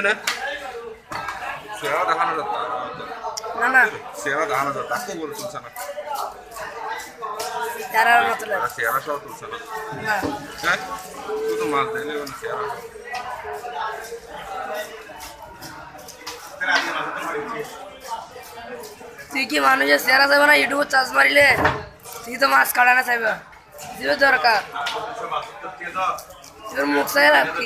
না চেহারা দেখানো যাচ্ছে না না চেহারা দেখানো যাচ্ছে তাকে বলে তুলছে না চেহারা সহ তুলছে না হ্যাঁ তুই তো মাছ দিলে চেহারা তুই কি মানুষের চেহারা যাবে না ইউটিউবে চার্জ মারিলে তুই তো মাছ কাটা না চাইবা দিবে দরকার তোর মুখ চাই লাভ কি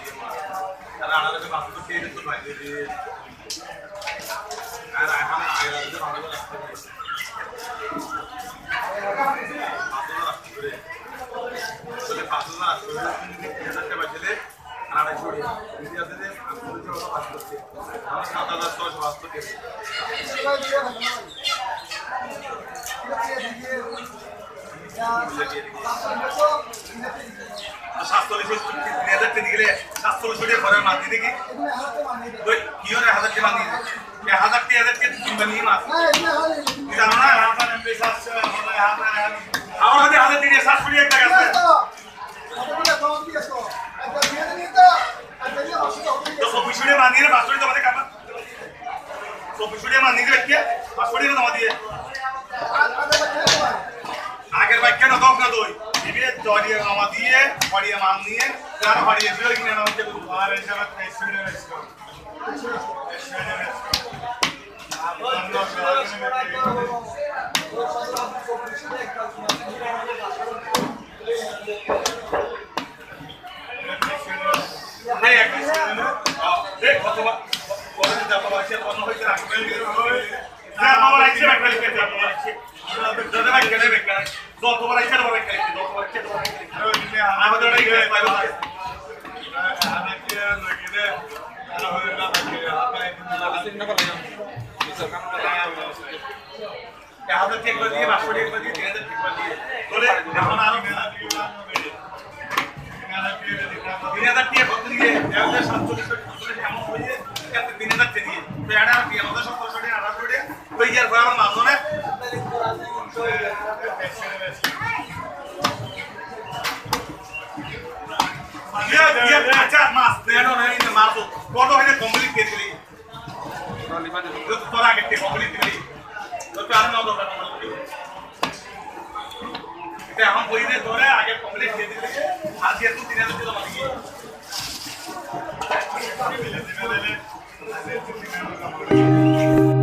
আগের বাইকে না দোক না দই দিবে জড়িয়ে মামা দিয়ে হড়িয়ে মান নিয়ে তার হড়িয়ে দিও কিনা নাম কে আর হিসাবে স্টুডিও রেস্টো এই এক দেখ কতবা বলে দিতে বাবা সে কোন হইতে রাখবে না বাবা রাখছে রাখবে লিখে দাও বাবা রাখছে দাদা ভাই কেন বেকার যত বড় ইচ্ছা বড় খেলে যত বড় ইচ্ছা বড় খেলে আমাদের এই গেলে পাইবো আমাকে লাগিয়ে আলো হয়ে না থাকে আপনারা চিন্তা করলেন সরকার না আমাদের ঠিক করে দিয়ে বাসড়ি করে দিয়ে 3000 ঠিক করে দিয়ে বলে এখন আরো মেলা দিয়ে মেলা দিয়ে 3000 কত দিয়ে 1740 এমন হয়ে 3000 দিয়ে তো এটা কি আমাদের 1700 1800 তো ইয়ার পর আমরা মানলো না अच्छा मास देनो नहीं तो मार दो कौन तो है कंप्लीट कर ली तो तोरा के कंप्लीट कर ली तो चार नौ दो ते हम कोई ने तोरे आगे कंप्लीट कर दी आज ये तू 3000 किलो मार गई